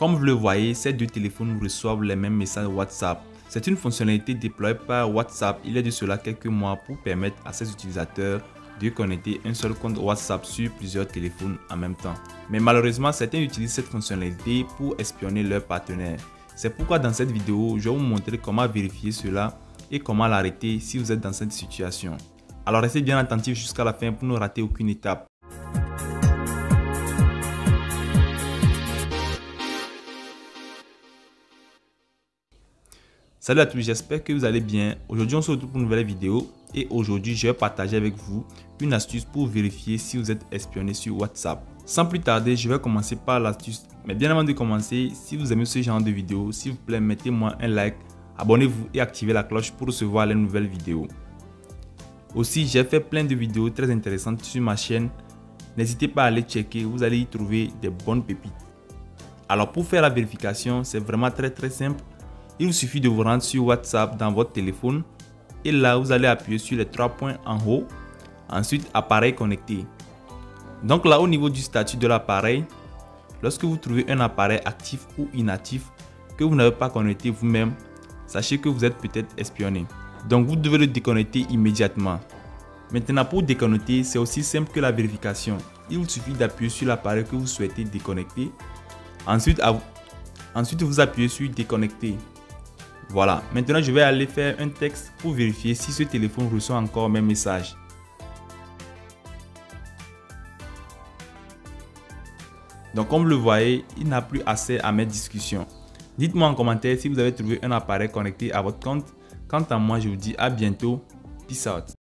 Comme vous le voyez, ces deux téléphones reçoivent les mêmes messages WhatsApp. C'est une fonctionnalité déployée par WhatsApp il y a de cela quelques mois pour permettre à ses utilisateurs de connecter un seul compte WhatsApp sur plusieurs téléphones en même temps. Mais malheureusement, certains utilisent cette fonctionnalité pour espionner leurs partenaires. C'est pourquoi dans cette vidéo, je vais vous montrer comment vérifier cela et comment l'arrêter si vous êtes dans cette situation. Alors restez bien attentifs jusqu'à la fin pour ne rater aucune étape. Salut à tous, j'espère que vous allez bien. Aujourd'hui on se retrouve pour une nouvelle vidéo et aujourd'hui je vais partager avec vous une astuce pour vérifier si vous êtes espionné sur WhatsApp. Sans plus tarder, je vais commencer par l'astuce. Mais bien avant de commencer, si vous aimez ce genre de vidéo, s'il vous plaît mettez-moi un like, abonnez-vous et activez la cloche pour recevoir les nouvelles vidéos. Aussi, j'ai fait plein de vidéos très intéressantes sur ma chaîne. N'hésitez pas à aller checker, vous allez y trouver des bonnes pépites. Alors pour faire la vérification, c'est vraiment très simple. Il vous suffit de vous rendre sur WhatsApp dans votre téléphone et là vous allez appuyer sur les 3 points en haut. Ensuite, appareil connecté. Donc là au niveau du statut de l'appareil, lorsque vous trouvez un appareil actif ou inactif que vous n'avez pas connecté vous-même, sachez que vous êtes peut-être espionné. Donc vous devez le déconnecter immédiatement. Maintenant pour déconnecter, c'est aussi simple que la vérification. Il vous suffit d'appuyer sur l'appareil que vous souhaitez déconnecter. Ensuite vous appuyez sur déconnecter. Voilà, maintenant je vais aller faire un texte pour vérifier si ce téléphone reçoit encore mes messages. Donc comme vous le voyez, il n'a plus accès à mes discussions. Dites-moi en commentaire si vous avez trouvé un appareil connecté à votre compte. Quant à moi, je vous dis à bientôt. Peace out.